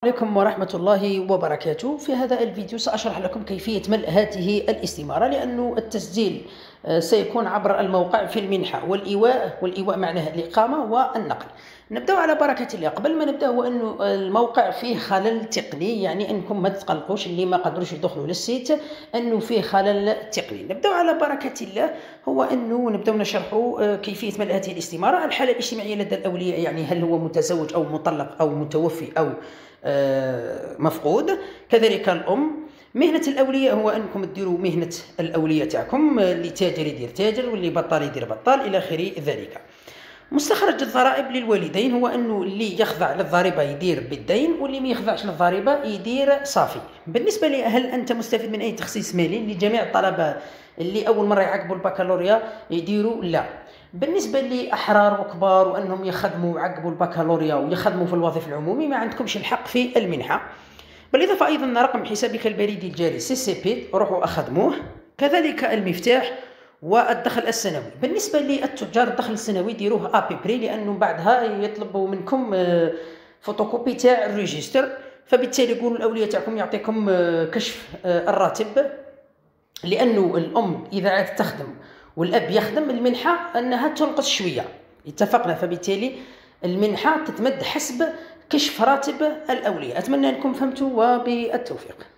عليكم ورحمة الله وبركاته. في هذا الفيديو سأشرح لكم كيفية ملء هذه الاستمارة، لأن التسجيل سيكون عبر الموقع في المنحة والإيواء معناه الإقامة والنقل. نبدأ على بركة الله. قبل ما نبدأ هو أنه الموقع فيه خلل تقني، يعني أنكم ما تقلقوش اللي ما قدروش يدخلوا للسيت أنه فيه خلل تقني. نبدأ على بركة الله. هو أنه نبدأ نشرح كيفية ملء هذه الاستمارة. الحالة الاجتماعية لدى الأولياء، يعني هل هو متزوج أو مطلق أو متوفي أو مفقود. كذلك الأم. مهنة الأولياء هو أنكم تديروا مهنة الأولياء تاعكم، اللي تاجر يدير تاجر، واللي بطال يدير بطال إلى آخر ذلك. مستخرج الضرائب للوالدين هو أنه اللي يخضع للضريبة يدير بالدين، واللي ما يخضعش للضريبة يدير صافي. بالنسبة لي، هل أنت مستفيد من أي تخصيص مالي؟ لجميع الطلبة اللي أول مرة يعقبوا البكالوريا يديروا لا. بالنسبة لأحرار وكبار وأنهم يخدموا عقبوا البكالوريا ويخدموا في الوظيفة العمومي، ما عندكمش الحق في المنحة. بالإضافة أيضا رقم حسابك البريدي الجاري CCP، روحوا أخدموه. كذلك المفتاح والدخل السنوي. بالنسبة للتجار الدخل السنوي ديروه أبيبري، لأنه بعدها يطلبوا منكم فوتوكوبي تاع الريجستر، فبالتالي يقولوا الأولياء تاعكم يعطيكم كشف الراتب، لأنه الأم إذا عادت تخدم والأب يخدم المنحة أنها تنقص شوية، اتفقنا. فبالتالي المنحة تتمد حسب كشف راتب الأولياء. أتمنى أنكم فهمتوا، وبالتوفيق.